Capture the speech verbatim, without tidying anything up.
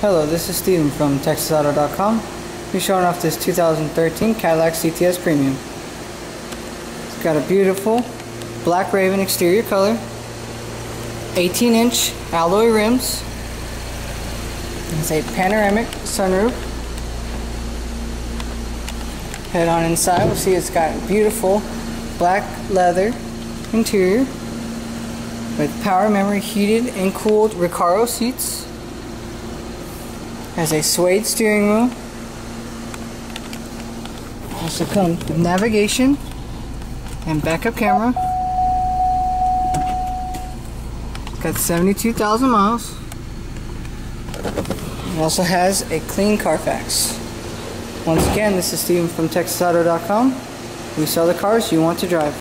Hello, this is Steven from Texas Auto dot com. We're showing off this two thousand thirteen Cadillac C T S Premium. It's got a beautiful black raven exterior color, eighteen inch alloy rims, it's a panoramic sunroof. Head on inside, we'll see it's got beautiful black leather interior with power memory heated and cooled RECARO seats. Has a suede steering wheel. Also comes with navigation and backup camera. It's got seventy-two thousand miles. It also has a clean Carfax. Once again, this is Steven from Texas Auto dot com. We sell the cars you want to drive.